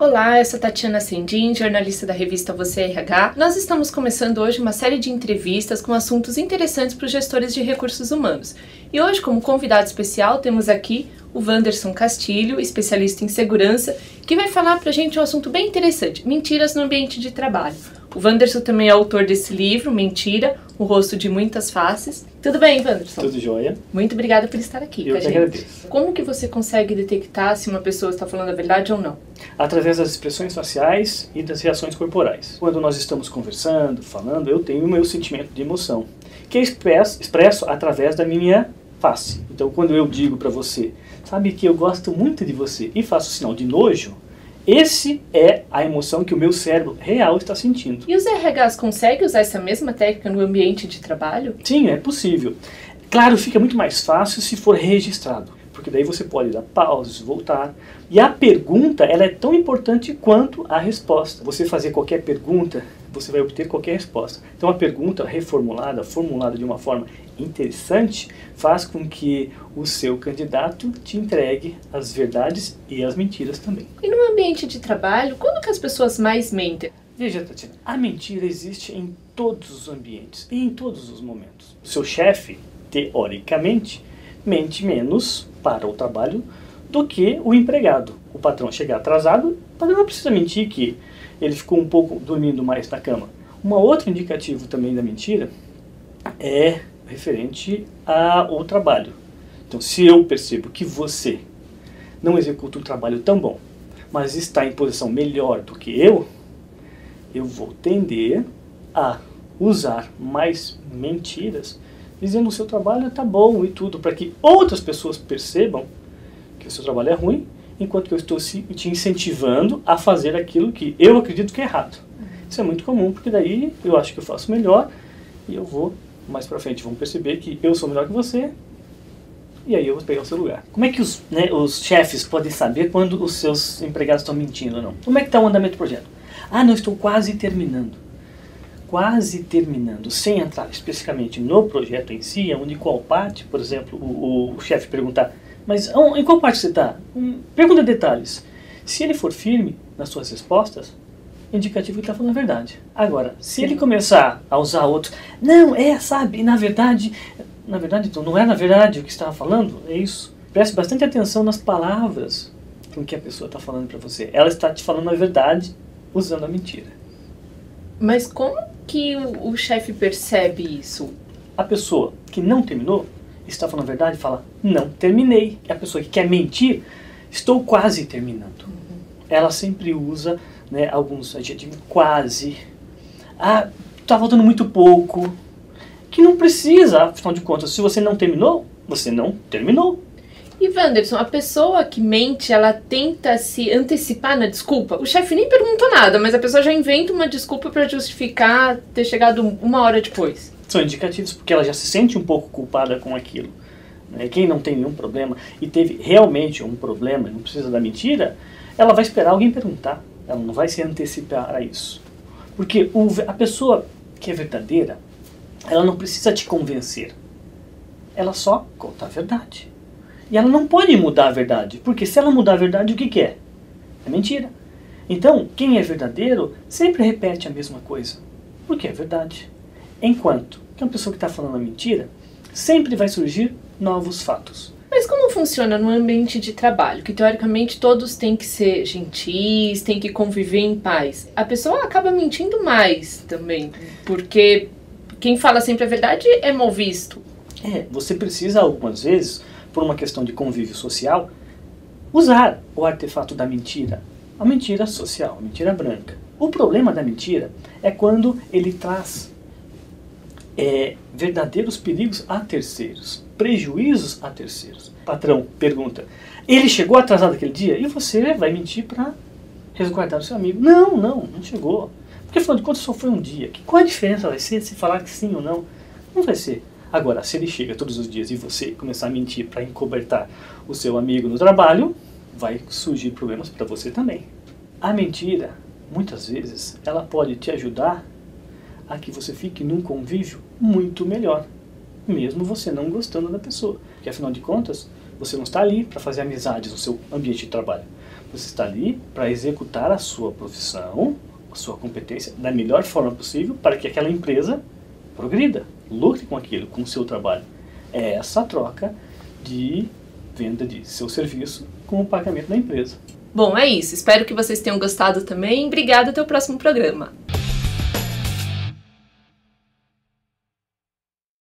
Olá, eu sou Tatiana Sendin, jornalista da revista Você RH. Nós estamos começando hoje uma série de entrevistas com assuntos interessantes para os gestores de recursos humanos. E hoje, como convidado especial, temos aqui o Wanderson Castilho, especialista em segurança, que vai falar para a gente um assunto bem interessante, mentiras no ambiente de trabalho. O Wanderson também é autor desse livro, Mentira, o rosto de muitas faces. Tudo bem, Wanderson? Tudo jóia. Muito obrigada por estar aqui com a gente. Agradeço. Como que você consegue detectar se uma pessoa está falando a verdade ou não? Através das expressões faciais e das reações corporais. Quando nós estamos conversando, falando, eu tenho o meu sentimento de emoção, que é expresso através da minha face. Então, quando eu digo para você, sabe que eu gosto muito de você, e faço o sinal de nojo, esse é a emoção que o meu cérebro real está sentindo. E os RHs conseguem usar essa mesma técnica no ambiente de trabalho? Sim, é possível. Claro, fica muito mais fácil se for registrado, porque daí você pode dar pausas, voltar. E a pergunta, ela é tão importante quanto a resposta. Você fazer qualquer pergunta, você vai obter qualquer resposta. Então a pergunta reformulada, formulada de uma forma interessante, faz com que o seu candidato te entregue as verdades e as mentiras também. E no ambiente de trabalho, quando que as pessoas mais mentem? Veja, Tatiana, a mentira existe em todos os ambientes e em todos os momentos. O seu chefe, teoricamente, mente menos para o trabalho do que o empregado. O patrão chegar atrasado, o patrão não precisa mentir que ele ficou um pouco dormindo mais na cama. Um outro indicativo também da mentira é referente ao trabalho. Então, se eu percebo que você não executa um trabalho tão bom, mas está em posição melhor do que eu vou tender a usar mais mentiras, dizendo que o seu trabalho está bom e tudo, para que outras pessoas percebam que o seu trabalho é ruim, enquanto que eu estou te incentivando a fazer aquilo que eu acredito que é errado. Isso é muito comum, porque daí eu acho que eu faço melhor e eu vou, mais pra frente, vão perceber que eu sou melhor que você e aí eu vou pegar o seu lugar. Como é que os chefes podem saber quando os seus empregados estão mentindo ou não? Como é que está o andamento do projeto? Ah, não, estou quase terminando. Quase terminando, sem entrar especificamente no projeto em si, onde qual parte, por exemplo, o chefe perguntar, mas em qual parte você está? Pergunta detalhes. Se ele for firme nas suas respostas, indicativo que está falando a verdade. Agora, se ele começar a usar outros, não, sabe, na verdade, então não é na verdade o que estava falando, é isso. Preste bastante atenção nas palavras com que a pessoa está falando para você. Ela está te falando a verdade usando a mentira. Mas como que o chefe percebe isso? A pessoa que não terminou está falando a verdade e fala, não terminei. A pessoa que quer mentir, estou quase terminando. Ela sempre usa alguns adjetivos, quase. Ah, está faltando muito pouco. Que não precisa, afinal de contas, se você não terminou, você não terminou. E Wanderson, a pessoa que mente, ela tenta se antecipar na desculpa? O chefe nem perguntou nada, mas a pessoa já inventa uma desculpa para justificar ter chegado uma hora depois. São indicativos porque ela já se sente um pouco culpada com aquilo. Quem não tem nenhum problema e teve realmente um problema, não precisa da mentira, ela vai esperar alguém perguntar. Ela não vai se antecipar a isso. Porque a pessoa que é verdadeira, ela não precisa te convencer. Ela só conta a verdade. E ela não pode mudar a verdade, porque se ela mudar a verdade, o que é? É mentira. Então, quem é verdadeiro sempre repete a mesma coisa, porque é verdade. Enquanto que uma pessoa que está falando a mentira, sempre vai surgir novos fatos. Mas como funciona no ambiente de trabalho, que teoricamente todos têm que ser gentis, têm que conviver em paz? A pessoa acaba mentindo mais também, porque quem fala sempre a verdade é mal visto. Você precisa algumas vezes, por uma questão de convívio social, usar o artefato da mentira. A mentira social, a mentira branca. O problema da mentira é quando ele traz verdadeiros perigos a terceiros, prejuízos a terceiros. O patrão pergunta, ele chegou atrasado aquele dia? E você vai mentir para resguardar o seu amigo. Não chegou. Porque afinal de contas só foi um dia. Qual a diferença vai ser se falar que sim ou não? Não vai ser. Agora, se ele chega todos os dias e você começar a mentir para encobertar o seu amigo no trabalho, vai surgir problemas para você também. A mentira, muitas vezes, ela pode te ajudar a que você fique num convívio muito melhor, mesmo você não gostando da pessoa. Porque afinal de contas, você não está ali para fazer amizades no seu ambiente de trabalho. Você está ali para executar a sua profissão, a sua competência da melhor forma possível para que aquela empresa progrida, lucre com aquilo, com o seu trabalho. É essa a troca de venda de seu serviço com o pagamento da empresa. Bom, é isso. Espero que vocês tenham gostado também. Obrigada, até o próximo programa.